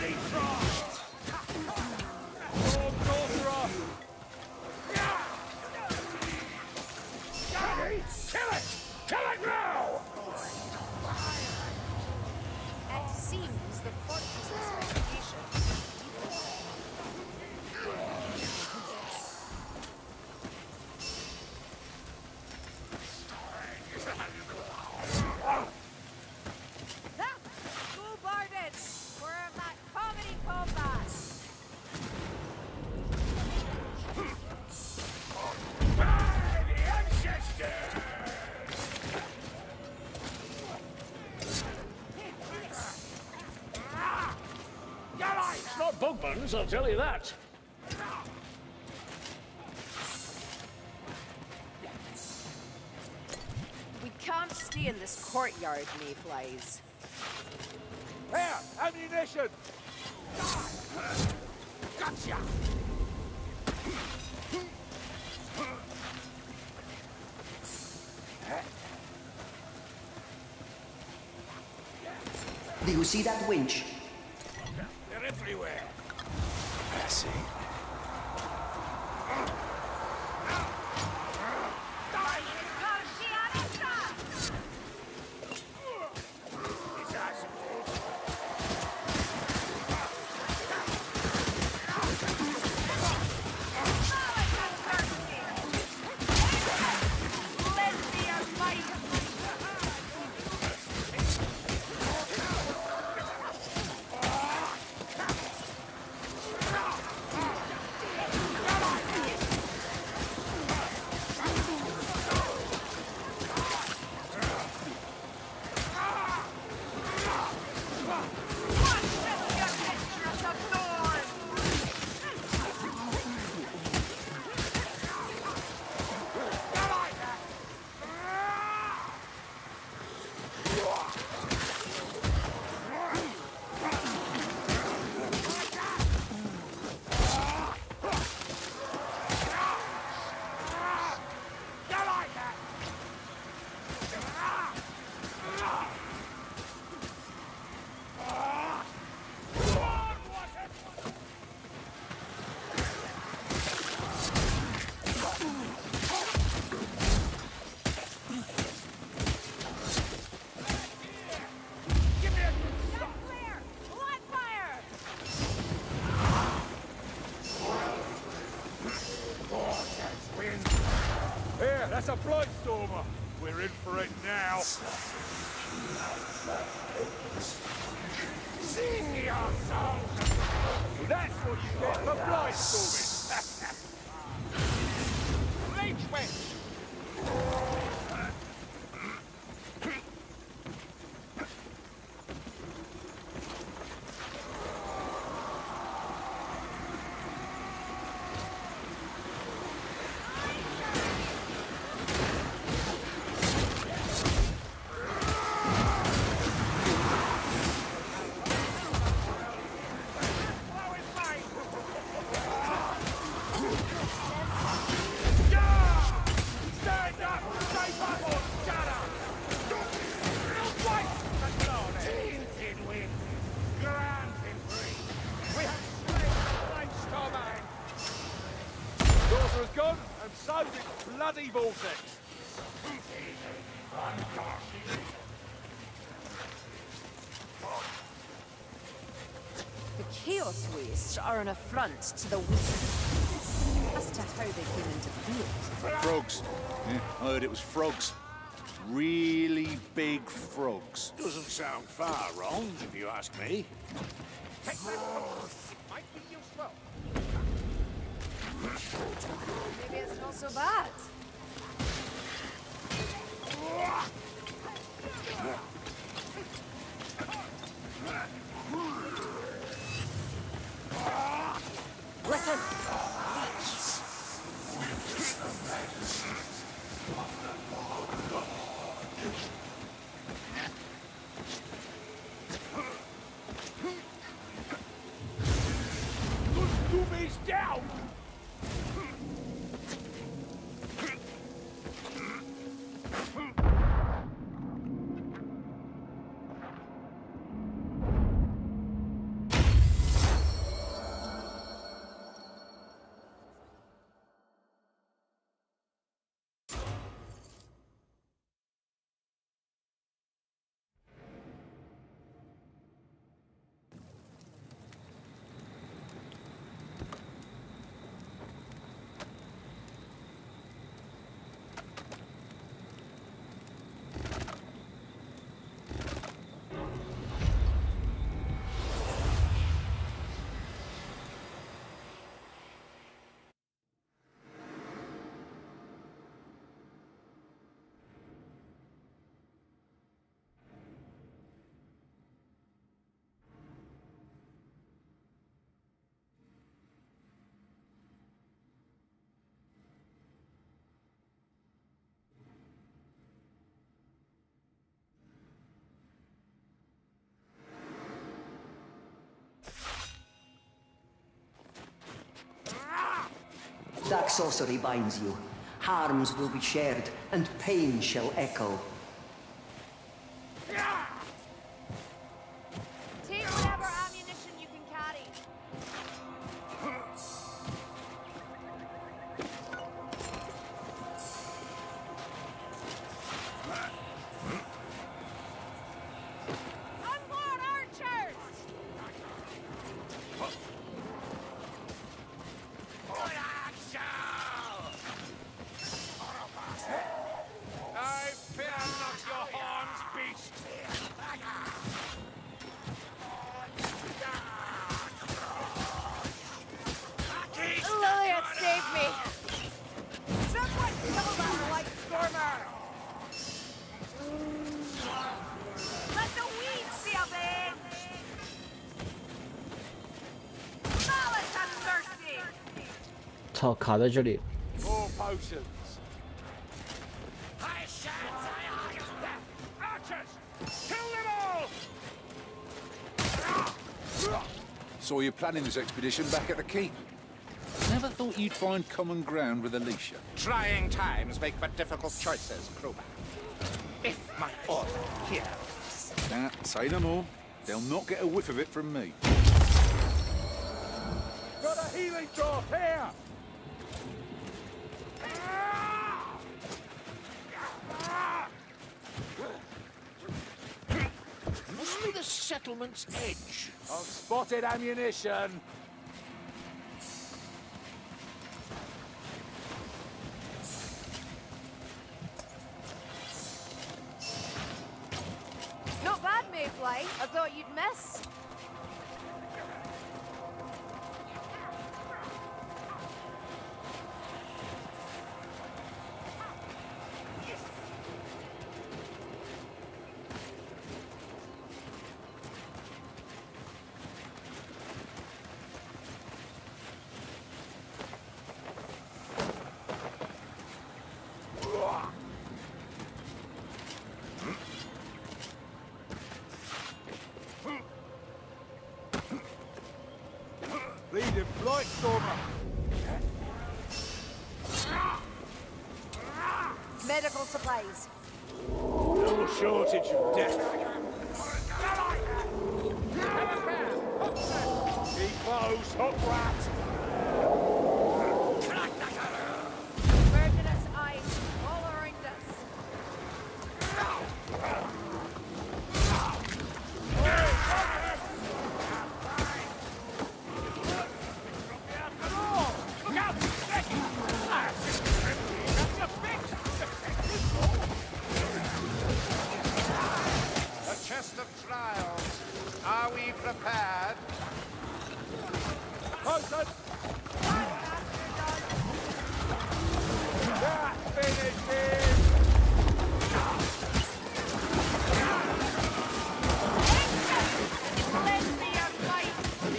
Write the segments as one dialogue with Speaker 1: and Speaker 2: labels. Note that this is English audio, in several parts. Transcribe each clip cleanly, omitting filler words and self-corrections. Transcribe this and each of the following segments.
Speaker 1: It seems the fortress's reputation
Speaker 2: Go Barden! We're in that comedy combat!
Speaker 3: It's not Bugman's, I'll tell you that.
Speaker 1: We can't stay in this courtyard, mayflies.
Speaker 4: Here, ammunition! Gotcha!
Speaker 5: Do you see that winch?
Speaker 4: They're everywhere.
Speaker 6: I see.
Speaker 4: Here, that's a Blightstormer. We're in for it now. Sing your song! That's what you get for Blightstorming! Leech Wench! Daughter has gone, and so did bloody Vortex.
Speaker 1: The Chaos Wastes are an affront to the weak. As to how they came into being.
Speaker 6: Frogs. Yeah, I heard it was frogs. Really big frogs.
Speaker 3: Doesn't sound far wrong, if you ask me.
Speaker 4: Take that off. It might be useful.
Speaker 1: Maybe it's not so bad. Listen!
Speaker 4: Good Doobie's down!
Speaker 5: sorcery binds you. Harms will be shared, and pain shall echo.
Speaker 2: Take whatever ammunition you can carry. Onboard, archers!
Speaker 4: I fear not your horns, beast.
Speaker 2: Lillian, save me! Someone kill that light stormer! Let the weeds be avenged! Malice and mercy!
Speaker 7: 操，卡在这里。
Speaker 4: More potions. Archers! Kill them all!
Speaker 6: Saw you planning this expedition back at the keep. Never thought you'd find common ground with Alicia.
Speaker 8: Trying times make for difficult choices, crewman. If my order hears.
Speaker 6: Say no more. They'll not get a whiff of it from me.
Speaker 4: Got a healing draught here!
Speaker 3: Must be the settlement's edge.
Speaker 4: I've spotted ammunition.
Speaker 2: Not bad, Mayfly. I thought you'd miss.
Speaker 4: Leading Blight Stormer.
Speaker 2: Medical supplies.
Speaker 4: No shortage of death. Keep close, hook rat.
Speaker 2: Verdinous ice all around us.
Speaker 4: Look out!
Speaker 8: A chest of trials. Are we prepared?
Speaker 4: Potion! That finishes!
Speaker 2: Lend me your life.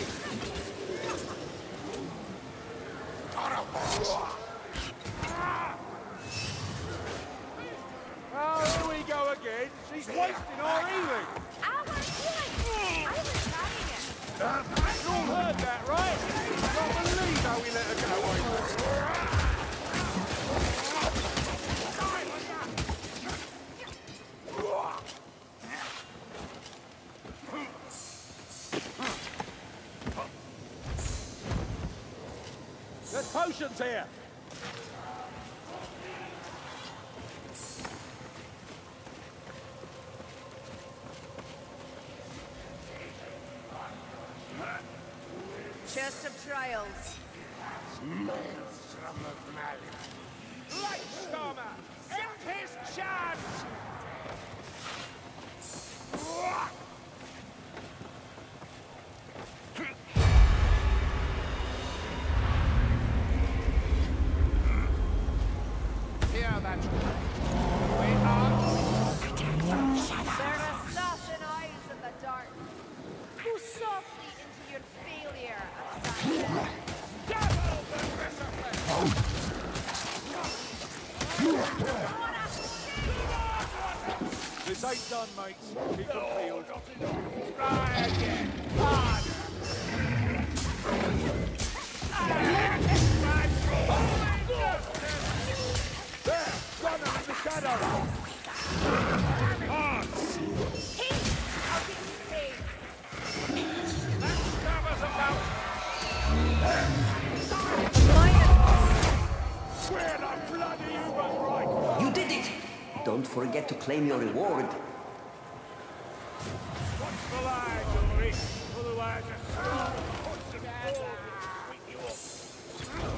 Speaker 4: Oh, here we go again. She's wasting our healing.
Speaker 2: Our healing. I was carrying it.
Speaker 4: You all heard that, right? Can't believe how we let her get away with it. There's potions here.
Speaker 2: Chest of trials.
Speaker 4: Light Stormer! End his chance!
Speaker 8: Hear that? We are.
Speaker 2: There are assassin eyes in the dark. Go softly into your failure, assassin.
Speaker 4: Double the discipline! This ain't done, mates. Keep them peeled. Try again. Hard. shadow! Hearts!
Speaker 2: I'll give you pain.
Speaker 4: Let's stab us about! Where the bloody Uber's right!
Speaker 5: You did it! Don't forget to claim your reward.
Speaker 4: Watch the line, Ulrich. Otherwise, a strong punch and ball will sweep you up.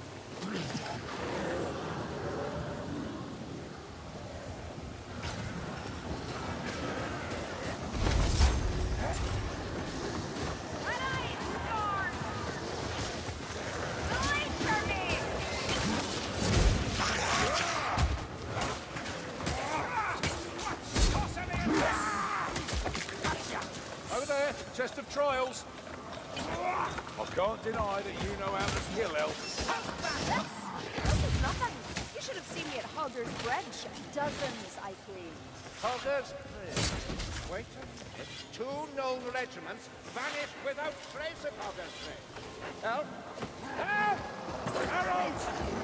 Speaker 4: Over there, chest of trials. I can't deny that you know how to kill elves.
Speaker 2: This is nothing. You should have seen me at Hogger's Bridge. Dozens, I claim.
Speaker 8: Hogger's Bridge. Wait a minute. 2 known regiments vanished without trace of Hogger's Bridge. Help! Help!
Speaker 4: Arrows!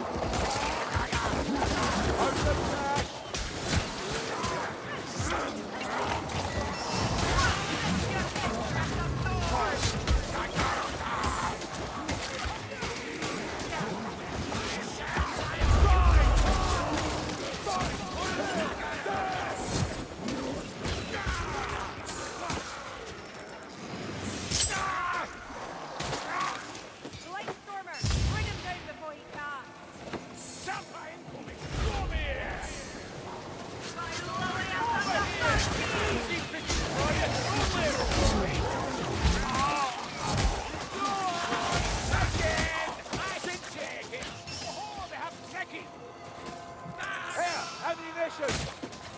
Speaker 4: Open flash!
Speaker 2: Lightstormer, bring him down before he casts.
Speaker 4: Champa incoming! Come here! Easy fix, Ryan! Again! I can take it! Oh, they have trekking! Here, ammunition!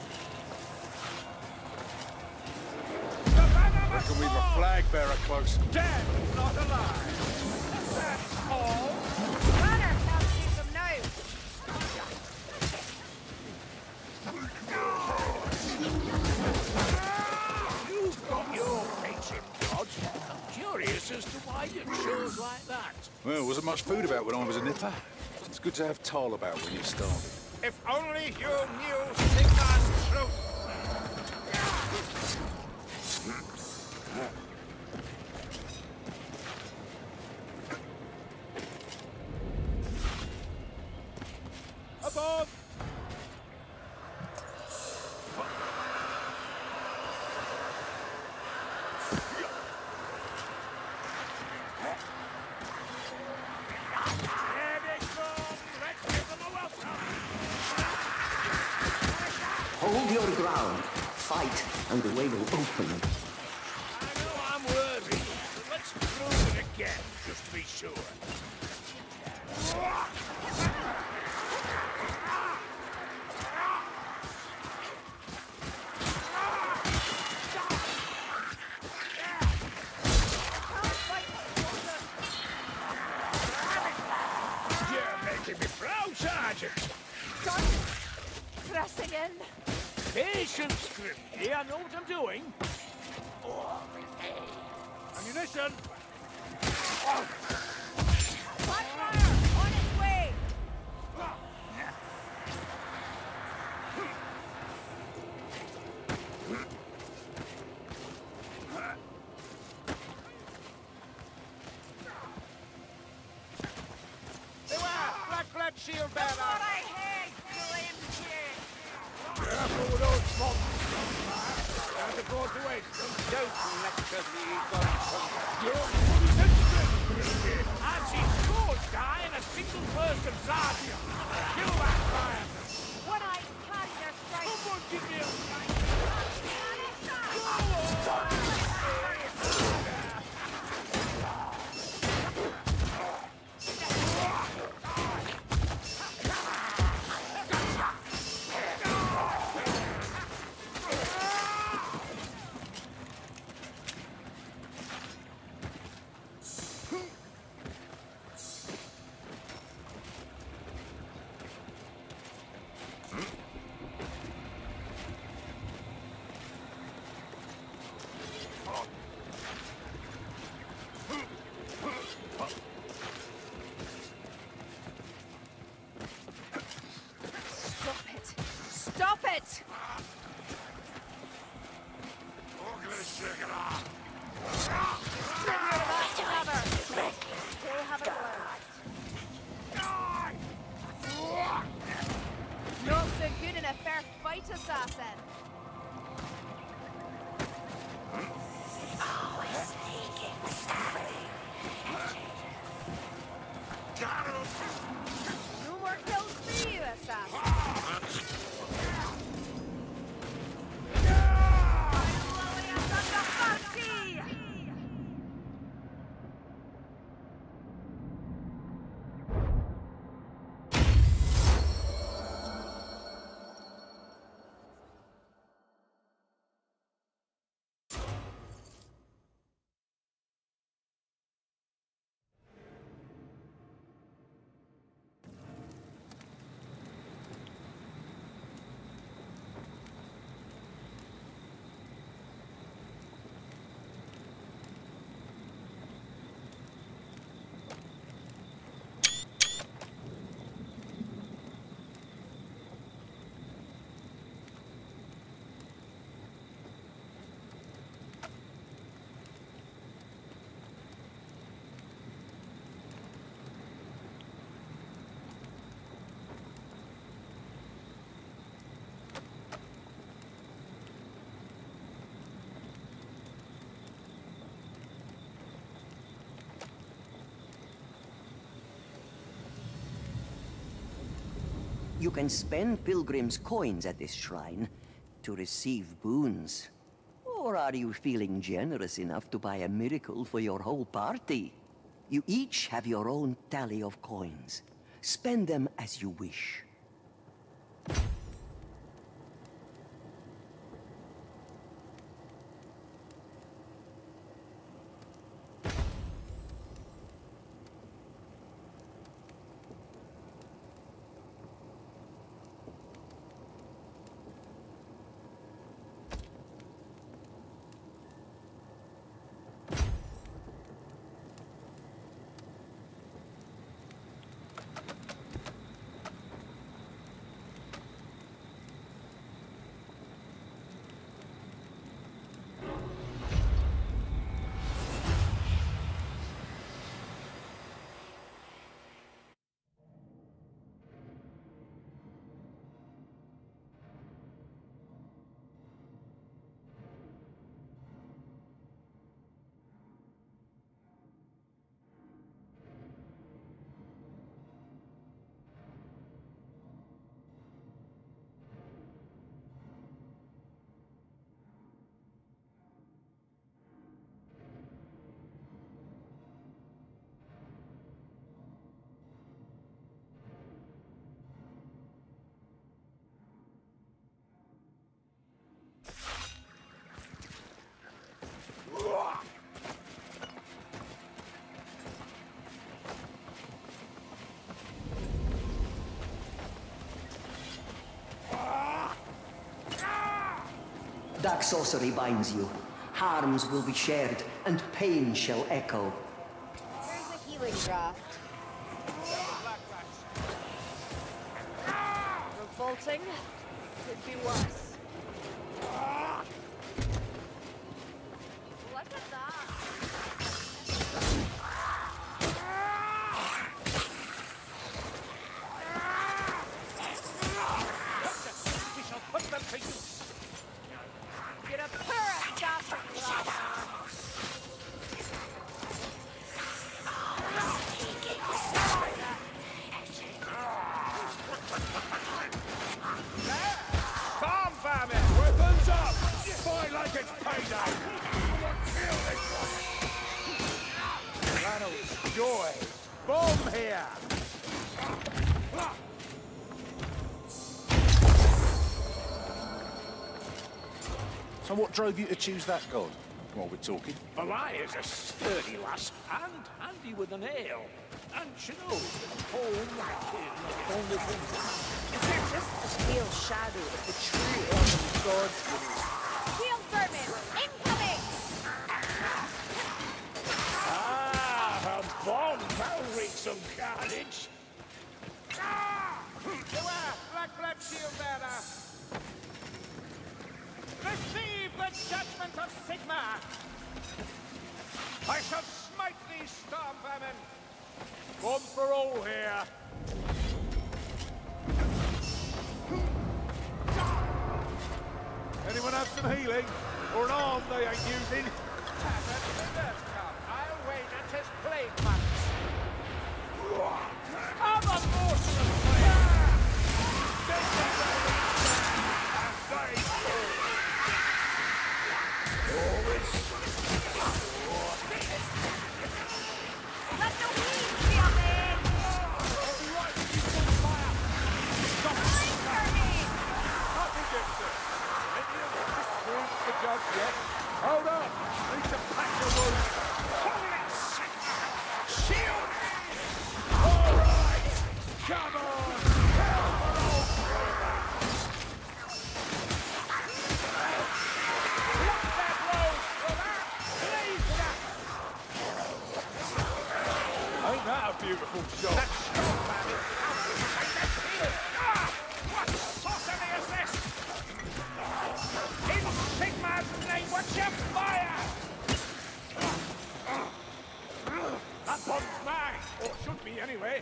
Speaker 6: Reckon we've a flag bearer close.
Speaker 4: Dead, not alive! That's all!
Speaker 2: Runner, can't shoot them now.
Speaker 3: You've got your patient gods. I'm curious as to why you chose like that.
Speaker 6: Well, there wasn't much food about when I was a nipper. It's good to have Toll about when you're starving.
Speaker 8: If only you knew Sigmar's truth!
Speaker 4: Above! Here they come! Let's give them a welcome!
Speaker 5: Hold your ground. Fight, and the way will open.
Speaker 3: I know I'm worthy, but let's prove it again, just to be sure.
Speaker 4: You're making me proud, Sergeant!
Speaker 2: Pressing in.
Speaker 4: Patience, Grimney, I know what I'm doing. Ammunition!
Speaker 2: Blackfire, on its way.
Speaker 8: Beware! Black shield bearer!
Speaker 2: What I hate, claims here.
Speaker 4: Careful with those monsters! Can't afford to waste them.
Speaker 8: Don't lecture me, Godson.
Speaker 4: You're fully sensitive!
Speaker 3: I've seen scores die in a single burst of Zardia. Kill that fire!
Speaker 2: When I carry their strike.
Speaker 3: Someone give me a...
Speaker 5: You can spend pilgrims' coins at this shrine to receive boons. Or are you feeling generous enough to buy a miracle for your whole party? You each have your own tally of coins. Spend them as you wish. Dark sorcery binds you. Harms will be shared, and pain shall echo.
Speaker 2: Here's a healing draft. Revolting? Could be worse. Look at that.
Speaker 3: We shall put them to use.
Speaker 2: You're a poor assassin,
Speaker 3: Storm Famine! Weapons up! Fight like it's payday! Kill this one! Ranald's joy! Bomb here!
Speaker 6: So what drove you to choose that god? While we're talking.
Speaker 3: Malia's a sturdy lass and handy with an ale. And she knows that home is the only thing.
Speaker 1: Is there just a pale shadow of the true elven gods beneath?
Speaker 2: Shield vermin! Incoming!
Speaker 3: Ah, a bomb! That'll wreak some carnage.
Speaker 8: Beware, Black Shield Bearer! Receive the judgment of Sigma! I shall smite thee, Storm Vermin!
Speaker 3: One for all here. Anyone have some healing? Or an arm they ain't using?
Speaker 8: Tattered reverse come. I'll wager 'tis plague months. I'm a morsel of flame!
Speaker 2: Let the weeds be a man!
Speaker 3: Hold on! Need to pack your wounds! Holy shit! Shield! All right! Come on! Hell for old Kramer! Lock that road, brother! Please, ain't that a beautiful shot? That shot, man! What sorcery is this? In Sigma's name, what's your fire? That bomb's mine, or should be anyway.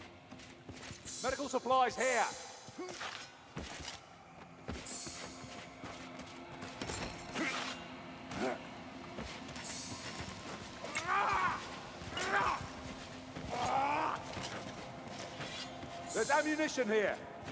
Speaker 3: Medical supplies here. There's ammunition here.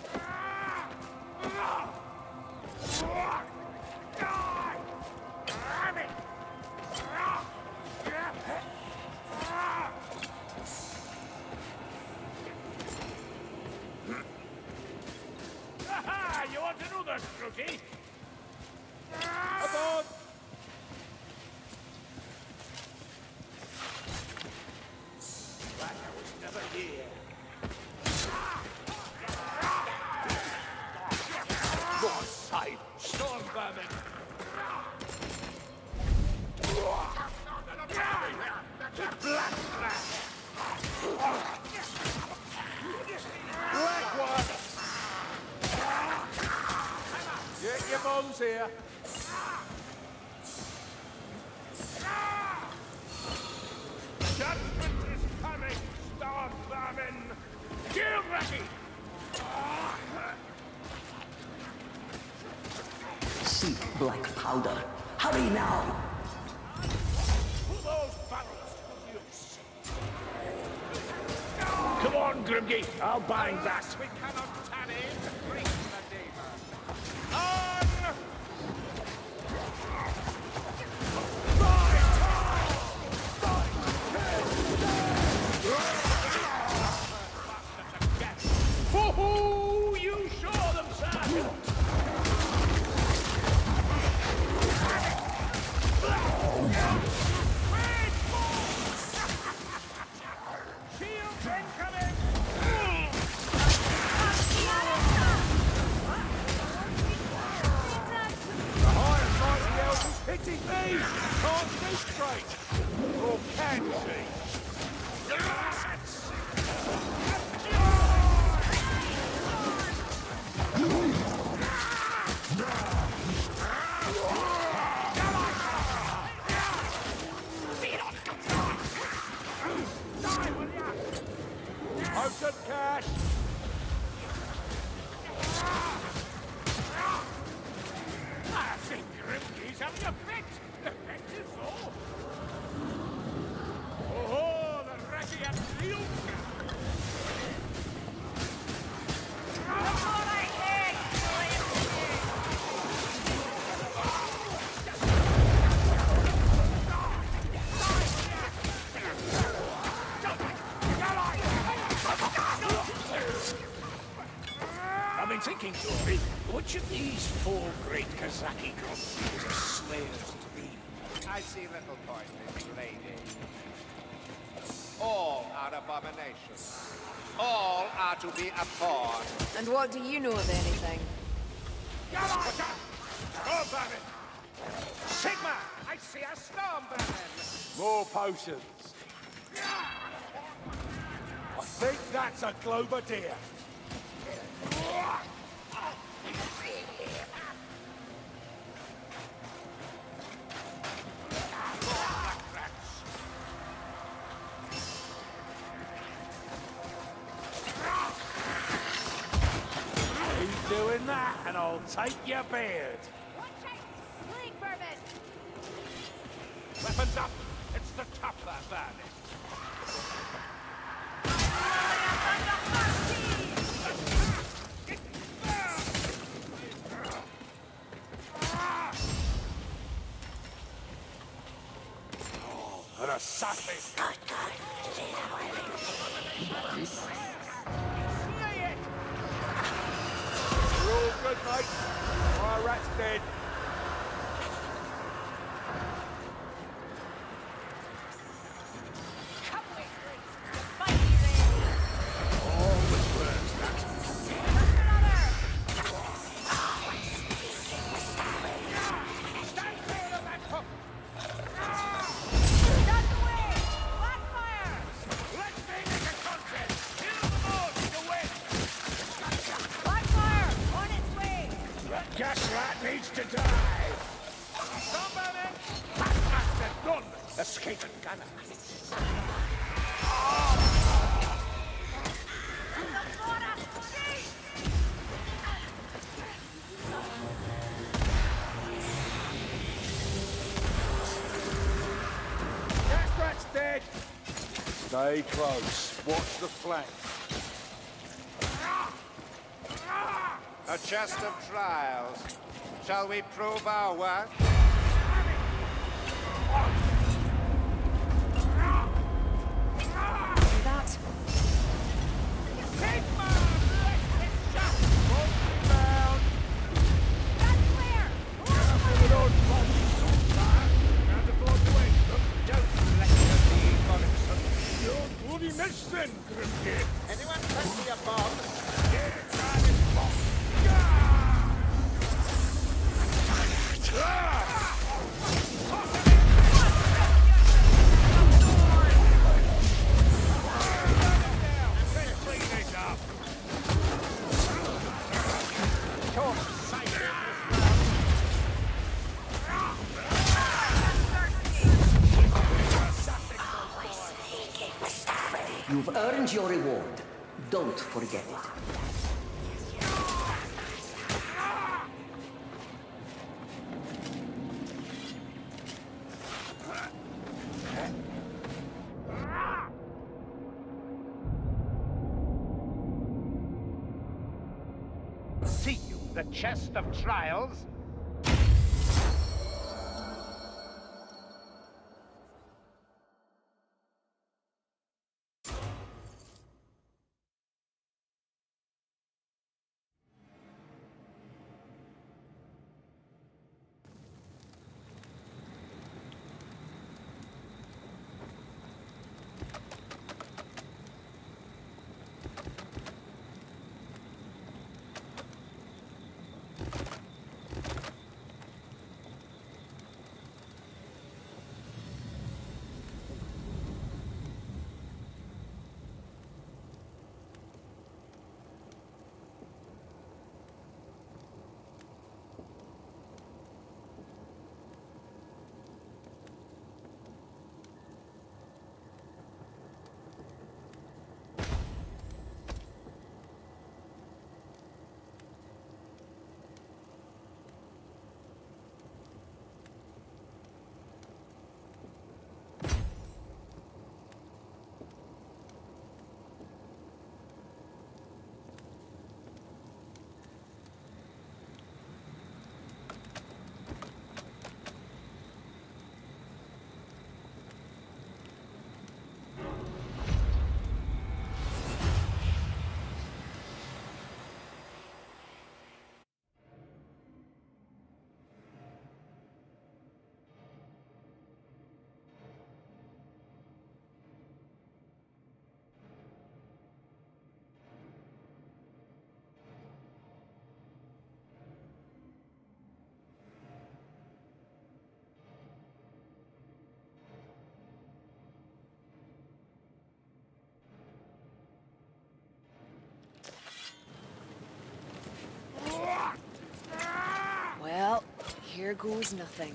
Speaker 4: Aha! You want another, Scroogy?
Speaker 3: Aboard!
Speaker 4: Like I was never here.
Speaker 3: Lord save! Storm vermin! Black rat! Black one! Get your bones here.
Speaker 4: Judgment is coming, Storm vermin! Kill Ratty!
Speaker 5: Seek black powder. Hurry now!
Speaker 4: Put those barrels to use. Come on, Grimgy, I'll bind that.
Speaker 8: We cannot tarry to bring the demon. On!
Speaker 4: Hoo-hoo! You saw them, Sergeant! Shields incoming!
Speaker 3: The higher mighty elf is hitting me! Can't see straight! Or can see? Potion cash!
Speaker 4: I think Grimgy's having a fit! The fit is all! Oh, the Ratty and Leonka! I've been thinking, Dory, which of these four great Kazaki gods is a slayer's dream?
Speaker 8: I see little point in lady. All are abominations. All are to be abhorred.
Speaker 1: And what do you know of anything?
Speaker 4: Storm vermin!
Speaker 8: Sigma! I see a storm vermin!
Speaker 3: More potions. I think that's a Glober deer. Keep doing that and I'll take your beard.
Speaker 2: Watch out! Plague vermin!
Speaker 8: Weapons up! It's the tougher vermin!
Speaker 3: An assassin! We're all good, mate. My rat's dead.
Speaker 2: Come with me! Mighty rain!
Speaker 4: Always burns that.
Speaker 8: Stand clear of that hook!
Speaker 2: Duck away! Blackfire!
Speaker 4: Let's make it a contest! Kill them all to the win!
Speaker 2: Blackfire! On its way!
Speaker 4: That gas rat needs to die!
Speaker 8: Storm vermin!
Speaker 4: That bastard done! Escaping gunner!
Speaker 3: Gas rat's dead. Stay close. Watch the flank.
Speaker 8: A chest of trials. Shall we prove our worth?
Speaker 1: That
Speaker 4: Bloody mess then, Grimgate.
Speaker 8: Anyone fancy a bomb?
Speaker 5: You've earned your reward. Don't forget it.
Speaker 8: See you, the chest of trials.
Speaker 1: Well, here goes nothing.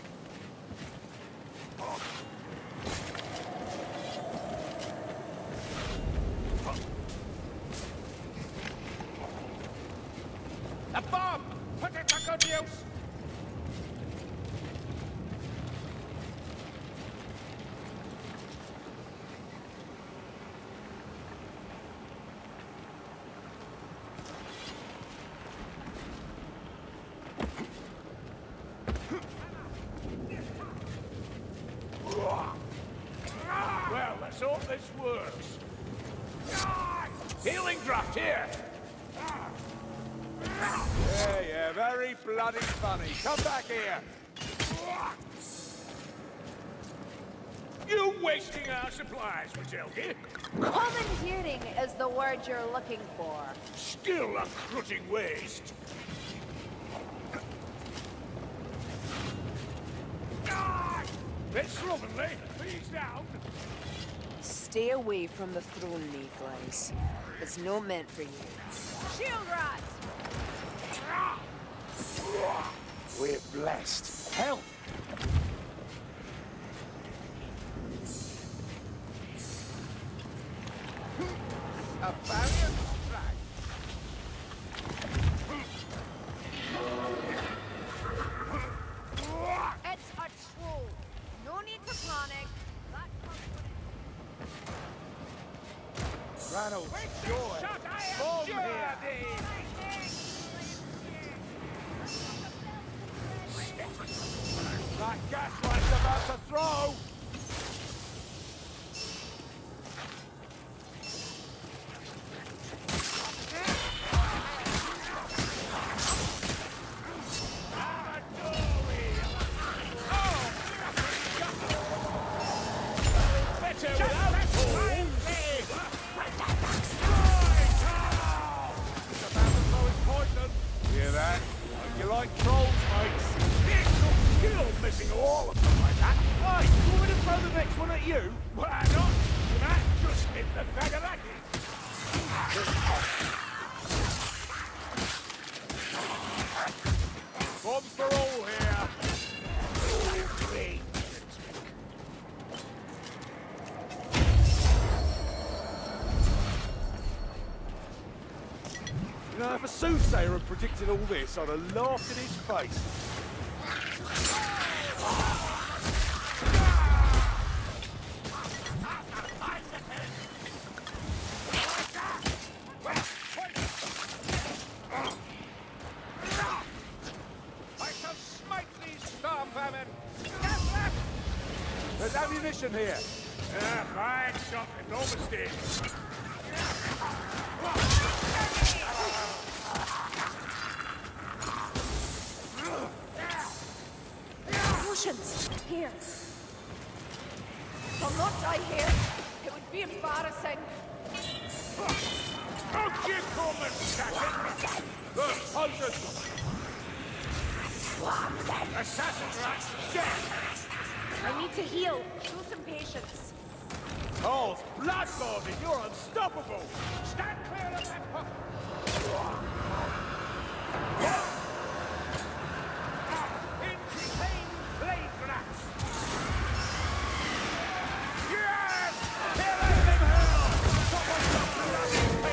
Speaker 8: A bomb! Put it to good use!
Speaker 4: Well, let's hope this works. Healing draft here.
Speaker 3: Yeah, very bloody funny. Come back here.
Speaker 4: You wasting our supplies, Matilda.
Speaker 2: Commandeering is the word you're looking for.
Speaker 4: Still a crutting waste. Bit slovenly. Please down.
Speaker 1: Stay away from the throne, Mayflies. It's not meant for you.
Speaker 2: Shield rats!
Speaker 3: We're blessed. Help!
Speaker 8: A valiant strike.
Speaker 2: It's a troll. No need to panic. That comes when
Speaker 3: Ranald, joy.
Speaker 8: Shot I am
Speaker 3: Bomb
Speaker 8: sure
Speaker 3: here.
Speaker 8: thee.
Speaker 3: That gaslight's about to throw! Hear that? You like trolls, mate? Skill missing all of them like that. Hey, you want me to throw the next one at you? Why not? That just hit the Fagaraki. One for all here. You know, if a soothsayer had predicted all this, I'd have laughed in his face. I shall smite these storm vermin! There's ammunition here.
Speaker 4: Fine shot, no mistake.
Speaker 2: Potions! Here. I'll not die here. It would be embarrassing.
Speaker 4: Don't you come and assassin! Look, potions! Assassin rats, dead!
Speaker 2: I need to heal. Show some patience.
Speaker 3: Oh, blood-borded, you're unstoppable!
Speaker 4: Stand clear of that puck! Insane blade rats! Yes! Here I am, hell! Someone stop the bloody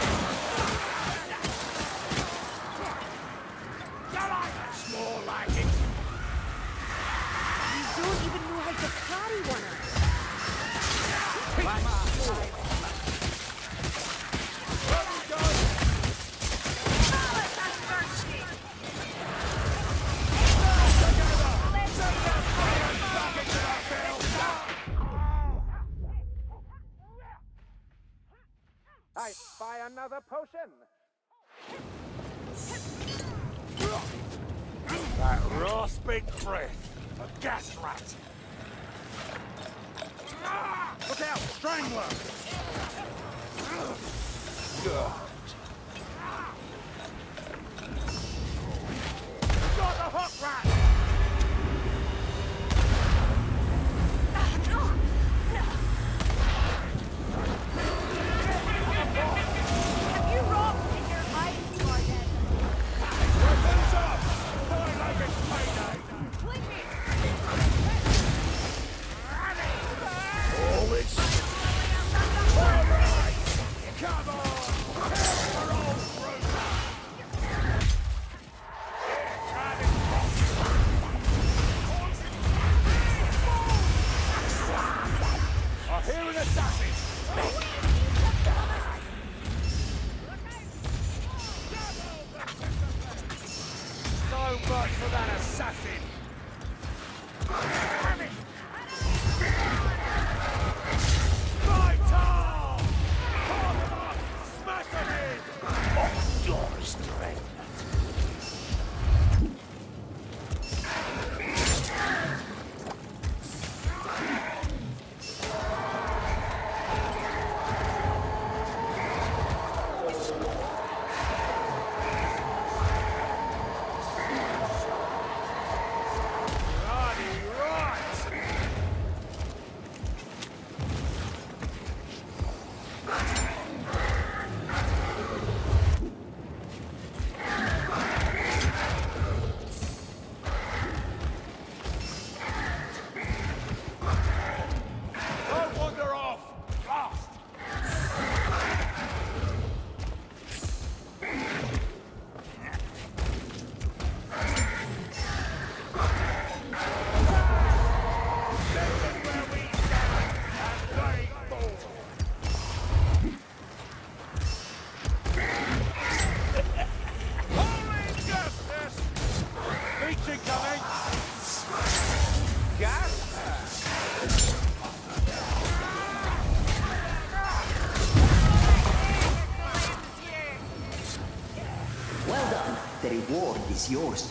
Speaker 4: That's more like it!
Speaker 2: You don't even know how to carry one.
Speaker 8: I spy another potion.
Speaker 3: That rasping breath. A gas rat. Look out, strangler! Got the hot rat!
Speaker 2: Have you robbed in your eyes, Morgan?
Speaker 3: Weapons up! Boy, like it's payday!
Speaker 2: Fling me!
Speaker 3: All this... Alright! Come on! We're all through! I hear an assassin! So much for that assassin! Vital! Call them up! Smash them in! Of your strength!
Speaker 5: reward is yours.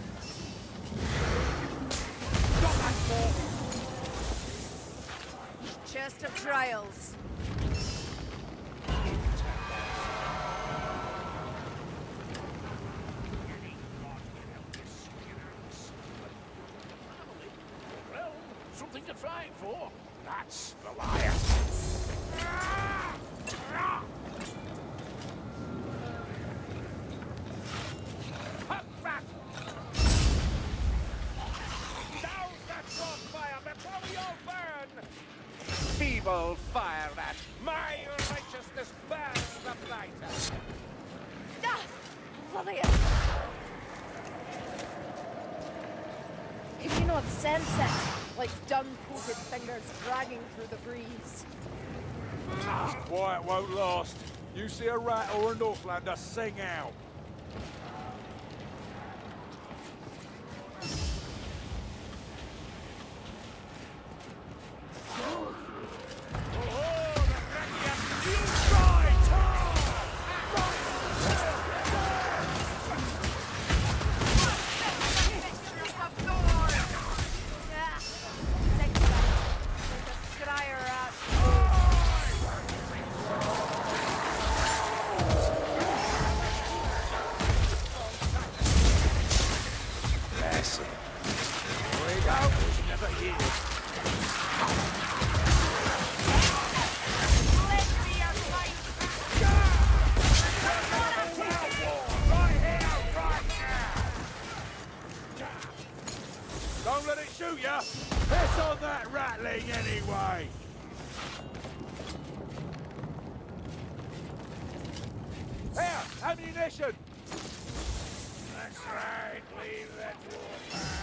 Speaker 2: Chest of trials.
Speaker 4: Well, something to fight for. That's the liar.
Speaker 8: Feeble fire rat, my righteousness burns the blighter.
Speaker 2: Ah! Lillian! Could you not sense it? Like dung-coated fingers dragging through the breeze.
Speaker 3: Quiet won't last. You see a rat or a Northlander, sing out. Don't let it shoot ya! Piss on that rattling anyway! Here, ammunition!
Speaker 4: That's right, leave that war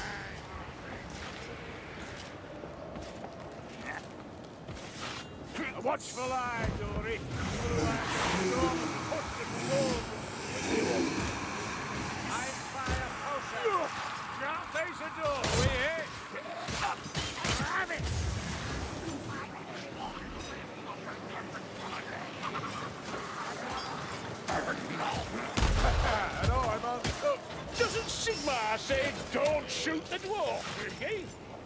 Speaker 4: behind. Watchful eye, Dory.
Speaker 8: I fire closer.
Speaker 4: Can't face the door, we hit. Grab it!
Speaker 3: And I'm on hook.
Speaker 4: Doesn't Sigmar say don't shoot the dwarf, eh?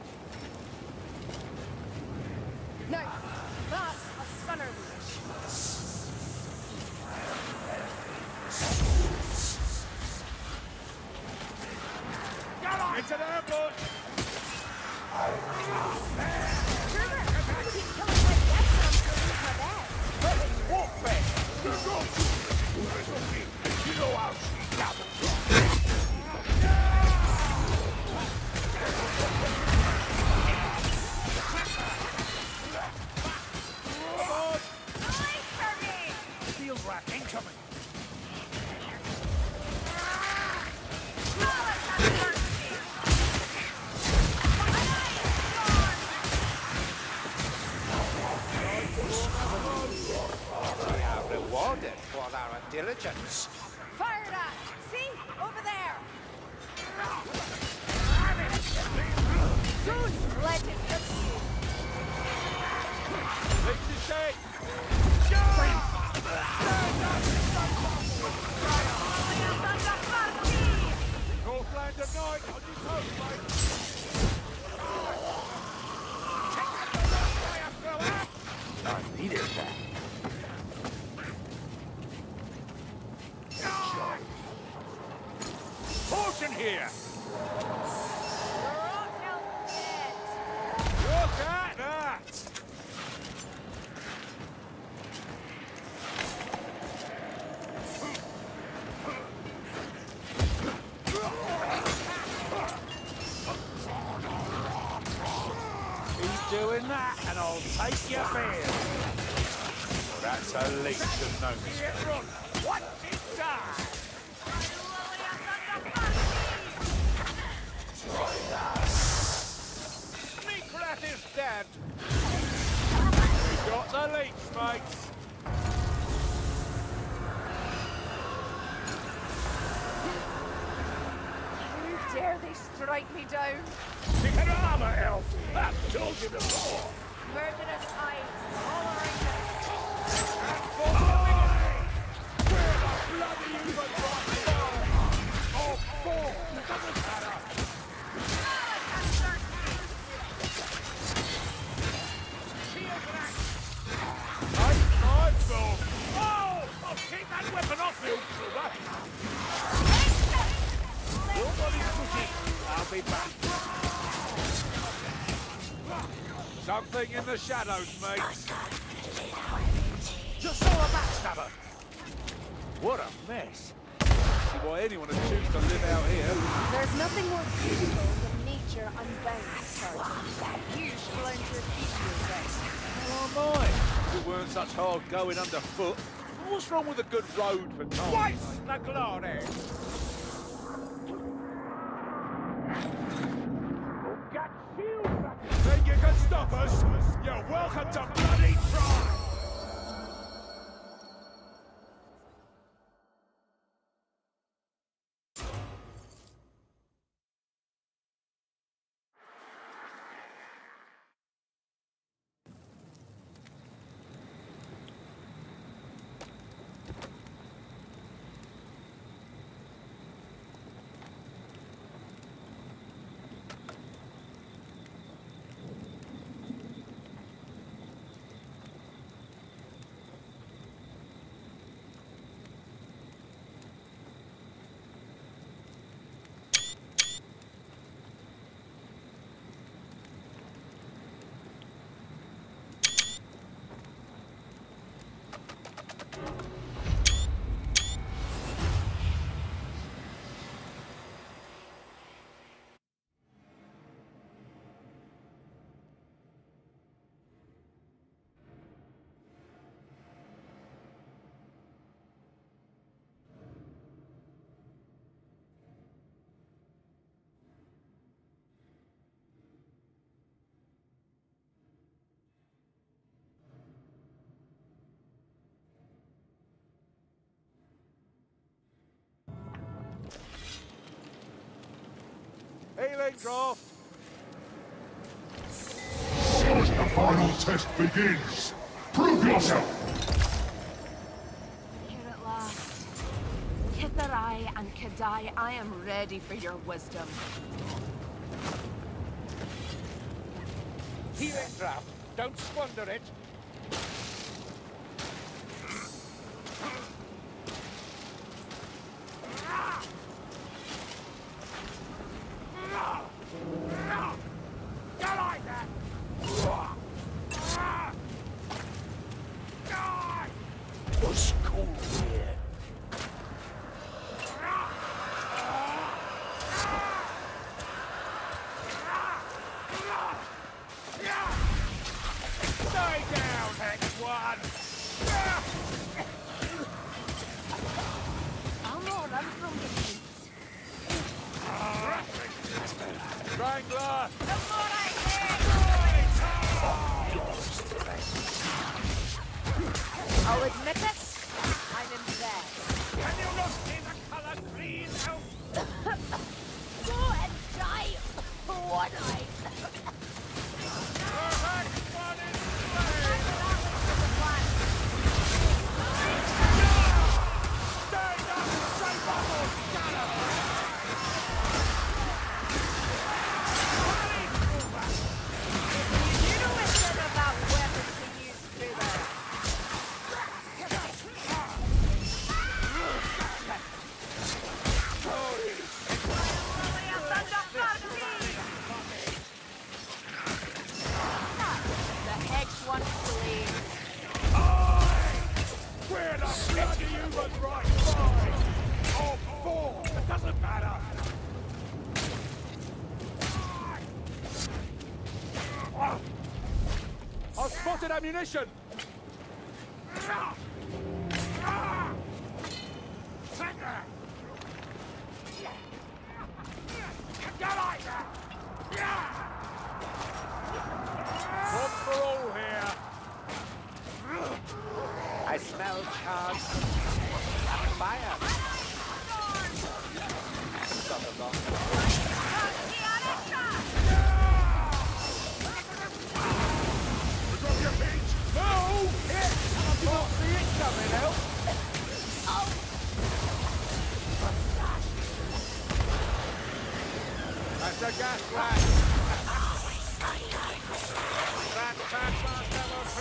Speaker 2: No, that's a stunner leash.
Speaker 3: Into the ambush!
Speaker 2: Rumor, I keep killing my guests and I'm going to lose my bed.
Speaker 3: Walk back!
Speaker 4: You know how she doubles. Field rat incoming.
Speaker 8: We are rewarded for our diligence.
Speaker 2: Fire that! See? Over there! Don't let it hit you!
Speaker 3: Legs is dead! Northlander Knight on your toes, mate!
Speaker 6: I needed that.
Speaker 3: Potion here!
Speaker 2: Rotten dead!
Speaker 3: Look at that! Keep doing that and I'll take your beard. That's a leech of no mistake.
Speaker 4: What's it done?
Speaker 8: Sneak rat is dead.
Speaker 3: We got the leech, mates.
Speaker 2: How dare they strike me down?
Speaker 4: Stick an armor, elf. I've told you before.
Speaker 2: Murderous eyes all around us.
Speaker 3: Where the bloody you got right? Oh,
Speaker 4: Oh! I'll keep that weapon off you, Silver! Nobody's pushing. I'll be back. Something in the shadows, mates. Just saw a backstabber. What a mess. See why anyone would choose to live out here.
Speaker 2: There's nothing more beautiful than nature unbound, Sergeant. You should learn to repeat yourself.
Speaker 4: Oh my! If it weren't such hard going underfoot, what's wrong with a good road for time?
Speaker 8: Twice the glory!
Speaker 3: Think you can stop us? You're welcome to bloody try!
Speaker 4: Healing draft.
Speaker 3: The final test begins! Prove yourself!
Speaker 1: Here at last. Kitharai and Kadai, I am ready for your wisdom.
Speaker 8: Healing draft. Don't squander it.
Speaker 3: What's cool here?
Speaker 4: Stay down, X1!
Speaker 1: I'll not run from the beats.
Speaker 4: Strangler!
Speaker 2: I'll admit it, I'm impressed.
Speaker 4: Can you not see the colour green, elf?
Speaker 2: Go and die, one-eyed.
Speaker 4: Perfect! One is Stay down! Stay bubble!
Speaker 2: You know anything about weapons to use through there?
Speaker 1: The Hex wants to leave.
Speaker 3: Where the bloody humans right by? Or four? It doesn't matter!
Speaker 4: I've spotted ammunition! One for all here!
Speaker 8: I smell charred fire. Son of a...
Speaker 3: Drop your pinch!
Speaker 4: No! Hit! You not see it coming, elf? That's a gas rat! Rat, rat, rat, rat,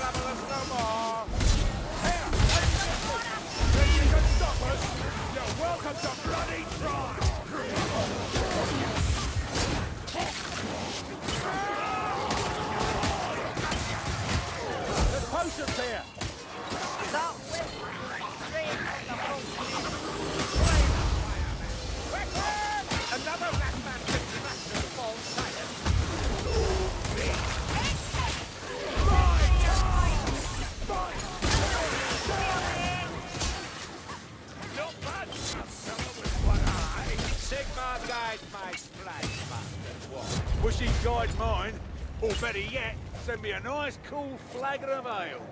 Speaker 6: besides mine. Or better yet, send me a nice cool flagon of ale.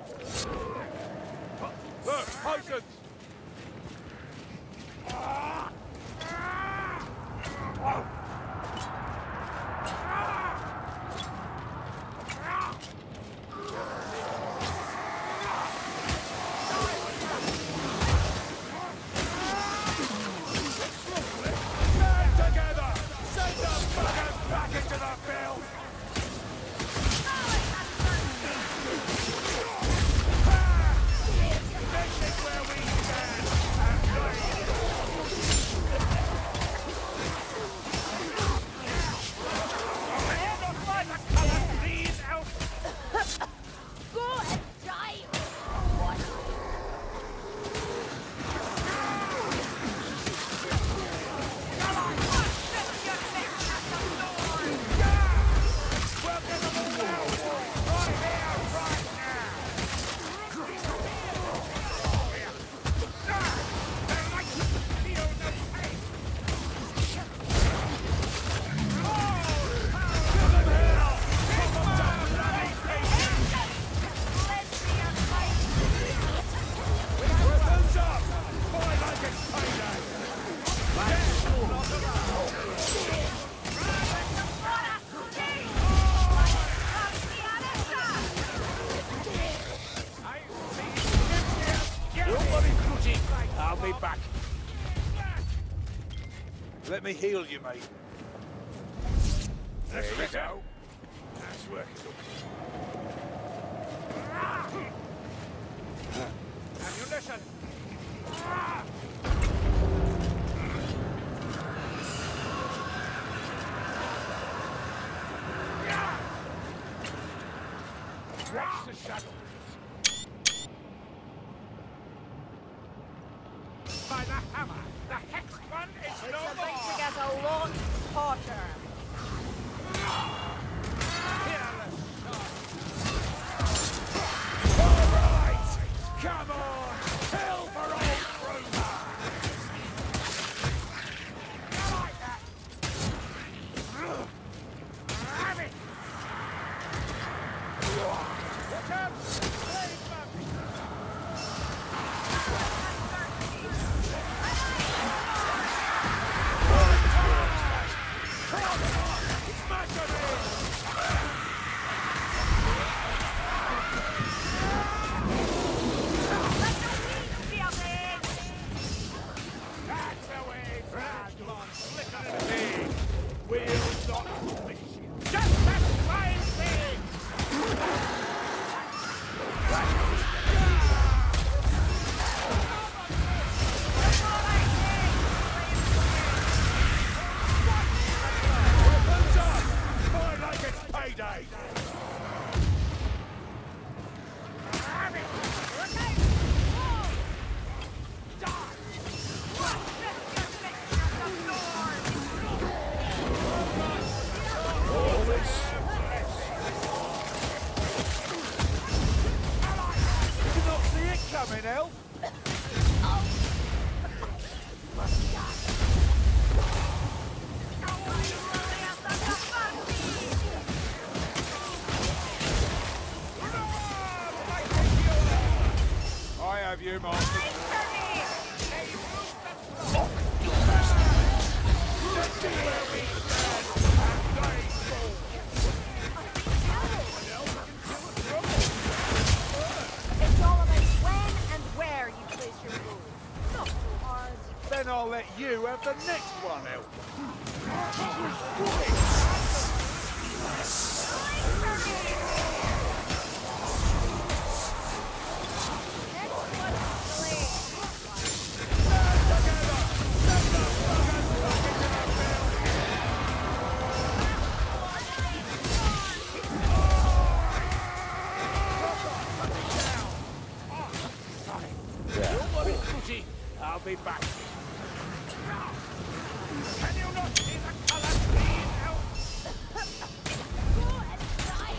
Speaker 6: Look, patience! I'll be back. Let me heal you, mate. There you go. That's working. Ammunition! Watch the shadows. By the hammer, the hex one is no more.
Speaker 2: It's about to get a lot hotter.
Speaker 3: All right! Come on! Hell for old Roma!
Speaker 2: I like that. Have it.
Speaker 3: Watch out! Blade bug! You, Master.
Speaker 2: It's all about when and where you place your move. Not so hard.
Speaker 3: Then I'll let you have the next one, Elf.
Speaker 6: I'll be back.
Speaker 3: Can you not see the colour green, Elf?
Speaker 2: Go and die.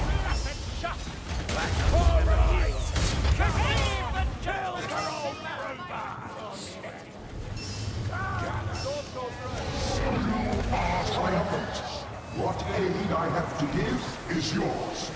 Speaker 3: All right! Kill the old What aid I have to give is yours.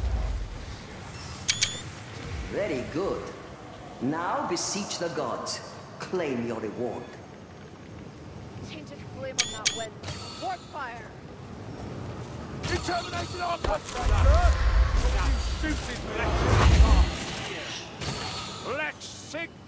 Speaker 5: Very good. Now beseech the gods. Claim your reward.
Speaker 2: Tainted flame on that wind. Warp fire!
Speaker 3: You terminated our contract, sir!
Speaker 4: You suited lecture. Let's sink